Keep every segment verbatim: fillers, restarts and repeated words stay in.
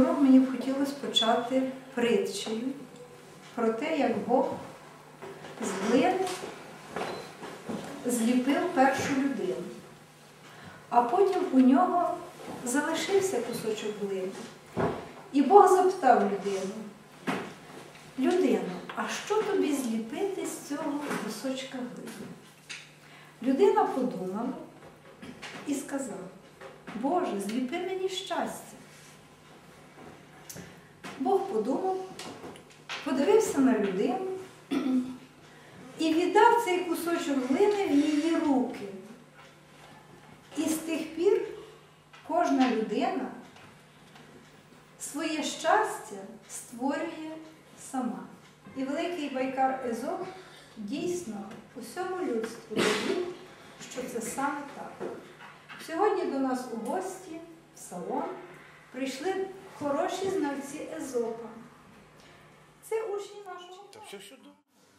урок мені б хотілося почати притчею про те, як Бог з глини зліпив першу людину. А потім у нього залишився кусочок глини. І Бог запитав людину: людино, а що тобі зліпити з цього кусочка глини? Людина подумала і сказала: Боже, зліпи мені щастя. Бог подумав, подивився на людину і віддав цей кусочок глини в її руки. І з тих пір кожна людина своє щастя створює сама. І великий байкар Езоп дійсно усьому людству довів, що це саме так. Сьогодні до нас у гості, в салон, прийшли хороші знавці Езопа. Це учні нашого. Та все сюди.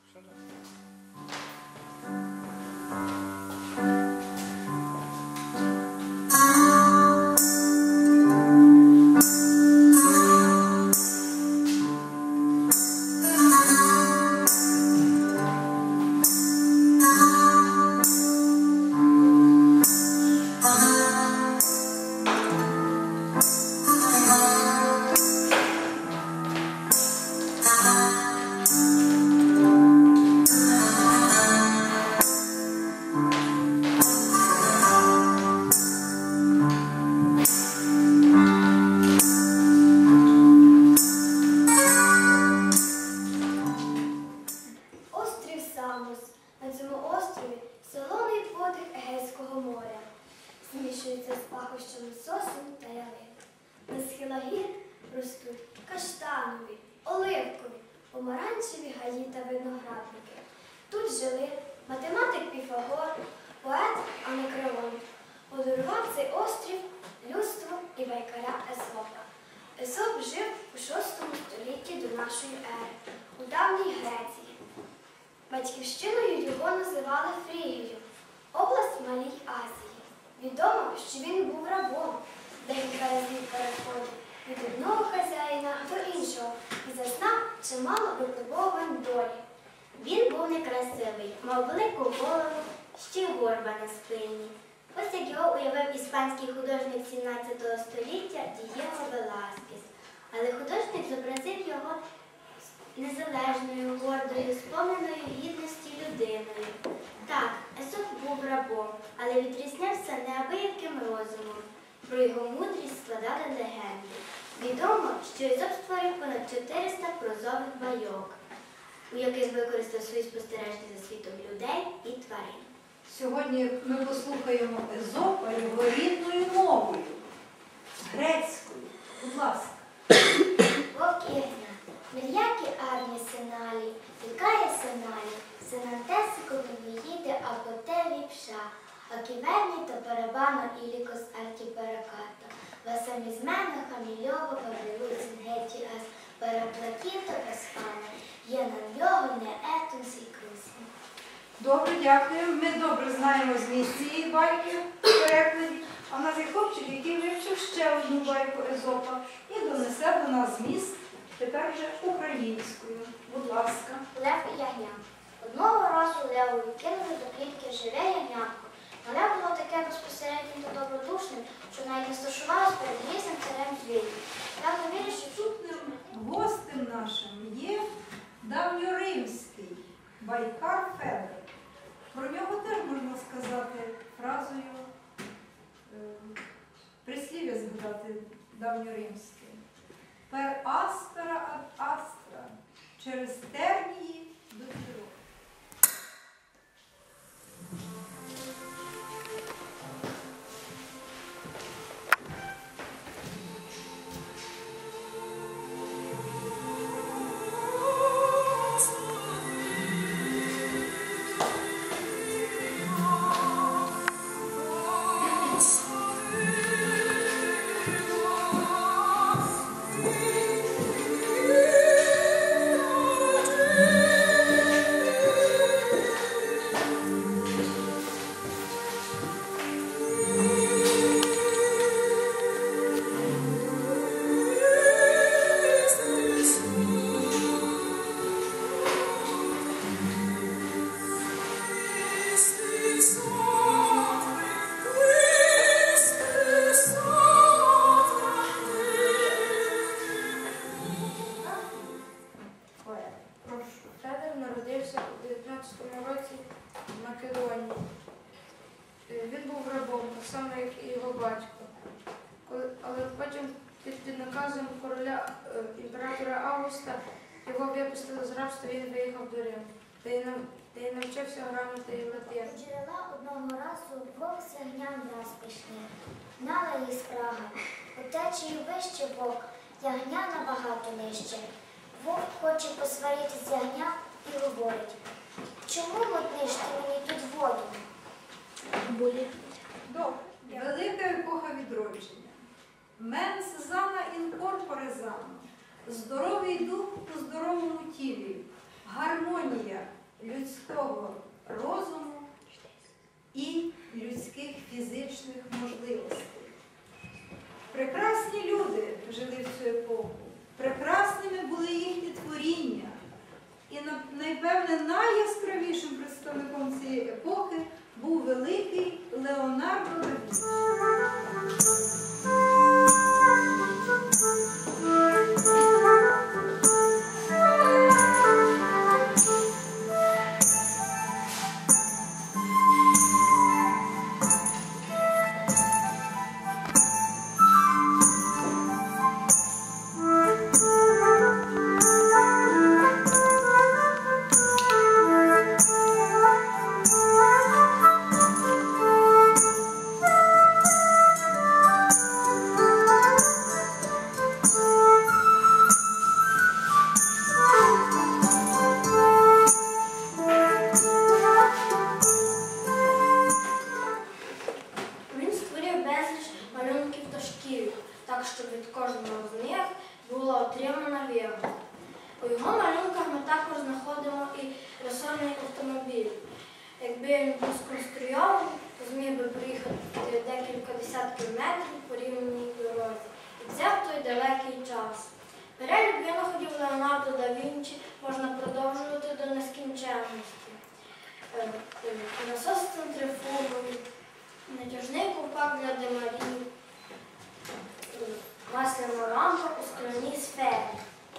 На цьому острові солоний подих Егейського моря змішується з пахощами сосен та ялин. На схилах гір ростуть каштанові, оливкові, помаранчеві гаї та виноградники. Тут жили математик Піфагор, поет Анакреон. Подарував цей острів людству і байкаря Езопа. Езоп жив у шостому столітті до нашої ери, у давній Греції. Батьківщиною його називали Фрігію, область Малій Азії. Відомо, що він був рабом, декілька разів переходив від одного хазяїна до іншого і зазнав чимало випробувань долі. Він був некрасивий, мав велику голову, ще й горба на спині. Ось як його уявив іспанський художник сімнадцятого століття Дієго Веласкес. Але художник зобразив його незалежною, гордою, сповненою гідності людиною. Так, Езоп був рабом, але відрізнявся неабияким розумом. Про його мудрість складали легенди. Відомо, що Езоп створив понад чотириста прозових байок, у яких використав свої спостереження за світом людей і тварин. Сьогодні ми послухаємо Езопа його рідною мовою, грецькою. Будь ласка. Вокірна, мільякі арні сеналі, вікає сеналі, сенантесико вівіїде або те ліпша, а ківерні то парабано ілікос артіпераката, васамізмена хамільово павлю цингеті ас параплакіто есфана, є на нього не етун сікрусні. Добре, дякую. Ми добре знаємо зміст цієї байки в перекладі, а в нас є хлопчик, який вивчив ще одну байку Езопа і донесе до нас зміст тепер вже українською. Будь ласка. Лев і ягня. Одного разу Левові кинули до клітки живе ягнятко. Але було таке безпосереднім та добродушним, що навіть не сташувалось перед грізним царем звірів. Лев вирішив, що Гостем нашим є давньоримський байкар Федор. Про нього теж можна сказати фразою, е, прислів'я згадати давньоримське. Per aspera ad astra, через тернії до широких. Thank you. наказом короля е, імператора Августа його випустили з рабства, він виїхав до Риму, де й нав- де й навчився грамоти і латини. До джерела одного разу вовк з ягням враз пішли. Гнала їх спрага. У течії вище вовк, ягня набагато нижче. Вовк хоче посварити з ягням і говорить: чому мотниш ти мені тут воду? Добре. Велика епоха відродження. Менс зана інкорпоре зано. Здоровий дух у здоровому тілі. Гармонія людського розуму і людських фізичних можливостей. Прекрасні люди жили в цю епоху. Прекрасними були їхні творіння. І найпевне найяскравішим представником цієї епохи був великий Леонардо да Вінчі. Він створив безліч малюнків та шкірів, так що від кожного з них була отримана вигода. У його малюнках ми також знаходимо і ресорний автомобіль. Якби він був сконструйований, то зміг би проїхати декілька десятків метрів по рівній дорозі. І це в той далекий час. Перелік винаходів Леонардо да Вінчі можна продовжувати до нескінченності. Е, е, Насос центрифуговий, натяжний ковпак для димарів, е, масляна лампа у скляній сфері.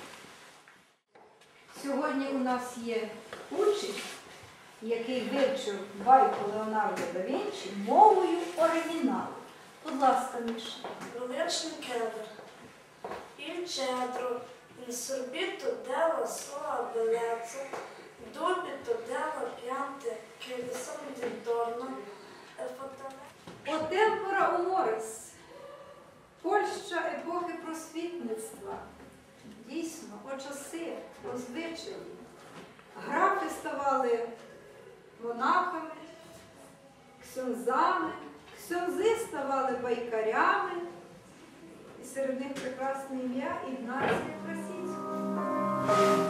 Сьогодні у нас є учень, який вивчив байку Леонардо да Вінчі мовою оригіналу. Будь ласка, Міша. Величний кедр. Il cedro, il sorbito della sua bellezza, dubito delle piante che gli sono intorno, è fatalmente. О темпора уморис. Польща епохи просвітництва. Дійсно, о часи, о звичаї. Графи ставали монахами, ксьонзами, ксьонзи ставали байкарями. І серед них прекрасне ім'я Ігнація Красицького.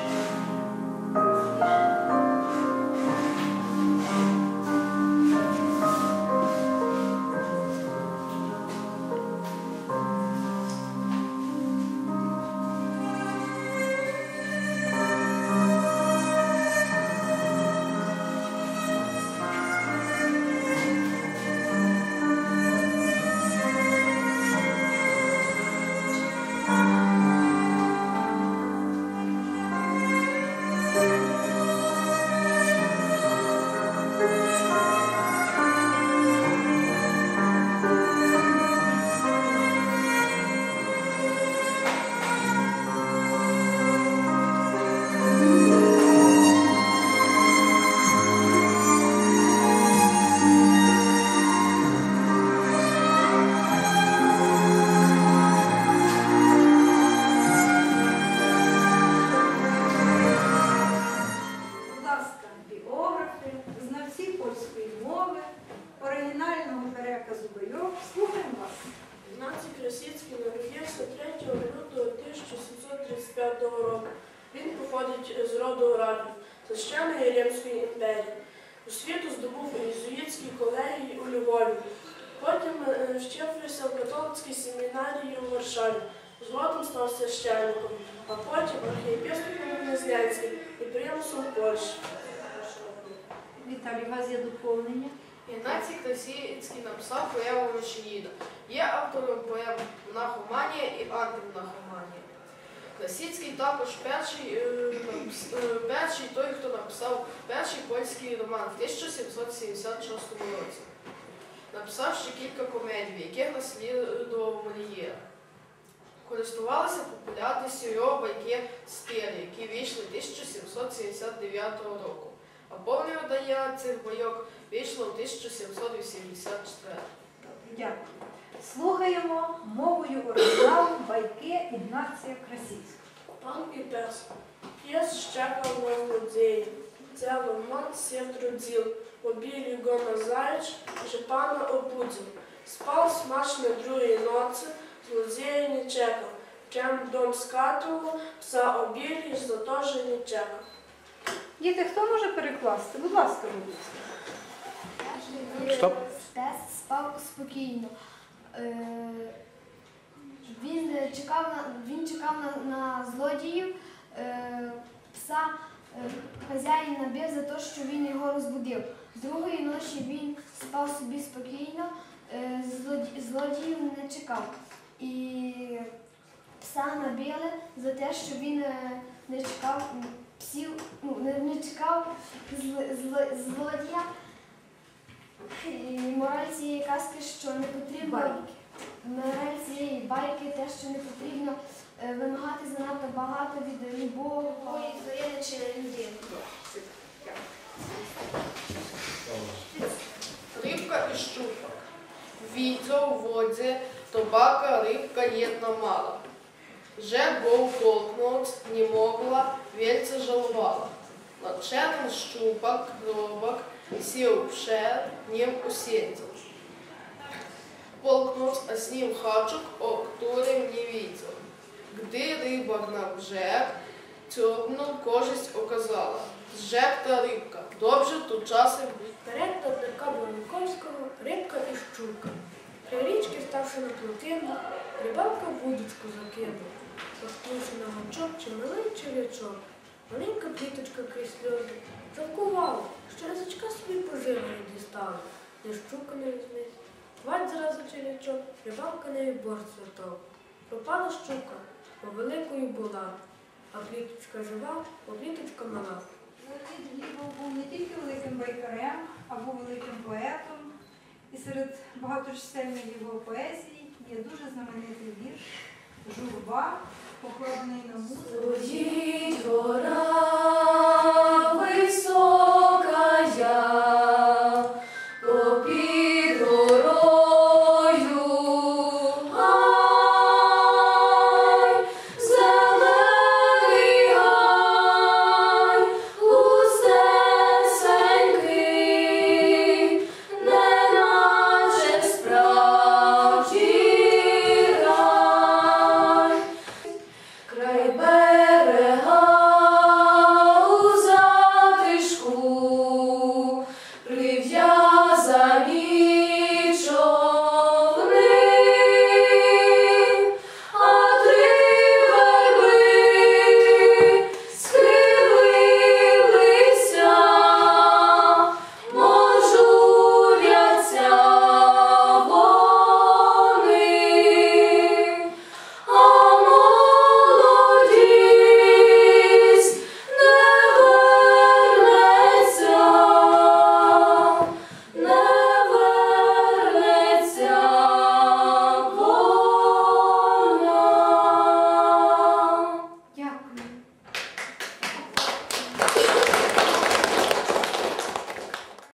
Будь ласка, біографи, знавці польської мови, оригінального переказу байок. Слухаємо вас. Ігнацій Красицький народився третього лютого тисяча сімсот тридцять п'ятого року. Він походить з роду Орлів, священної Римської імперії. Освіту здобув у єзуїтській колегії у Львові. Потім е, вчився в католицькій семінарії у Варшаві. Згодом став священником, а потім архієпископом Гнезненським і примусом Польщі. Віталій, у вас є доповнення. Ігнацій Красицький написав поему Мишеїда. Є автором поем «Монахоманія» і «Антимонахоманія». Красицький також перший, е, напис- е, перший той, хто написав перший польський роман в тисяча сімсот сімдесят шостому році. Написав ще кілька комедій, в яких наслідував Мольєра. користувалися популярністю його байки стилі, які вийшли тисяча сімсот сімдесят дев'ятого року, а повне видання цих байок вийшло в тисяча сімсот вісімдесят четвертому. Дякую. Слухаємо мовою оригіналу байки Ігнація Красівського. Пан і пес. П'єс щекав на злодії. Цілий мон сів трудил. Побили го на заячь, že пана обудил. Спал смачно другої ночі, злодія не чекав. Чим дом скатував, пса обілі, зато же не чекав. Діти, хто може перекласти? Будь ласка, будь. Стоп. Пес спав спокійно. Е, Він чекав на, він чекав на, на злодіїв. Е, Пса е, хазяїн набив за те, що він його розбудив. Другої ночі він спав собі спокійно, е, злоді- злодіїв не чекав. І пса набили за те, що він е, не чекав псів, ну, не, не чекав зл- зл- злодія. І мораль цієї казки, що не потрібно Байки. мораль цієї байки, те, що не потрібно е, вимагати занадто багато від любого тварини чи людини. Рибка и щупак. Видел в воде, табака рыбка jedna мала. Же гол толкнуть не могла, вельце жаловала. Начерн щупак, робок, сел пшер, нем усетил. Полкнуть, а с ним хачук, о котором не видел. Где рыбак на бжег, тёрнул, кожесть оказала. Зжег та рибка, добре тут часом Перед Добрика Бронковського рибка і щука. При річки, ставши на плотину, рибалка вудочку закинула. Пахнувши на гачок чи милий черв'ячок, маленька пліточка крізь сльози жалкувала, що язичка собі поживою дістала, де щука не візьметься. Хвать зразу черв'ячок, рибалка нею борт святов. Пропала щука, бо великою була, а пліточка жива, бо пліточка мала. Леонід Глібов був не тільки великим байкарем, а був великим поетом. І серед багаточисельних його поезій є дуже знаменитий вірш «Журба», покладений на музику. Ходіть, гора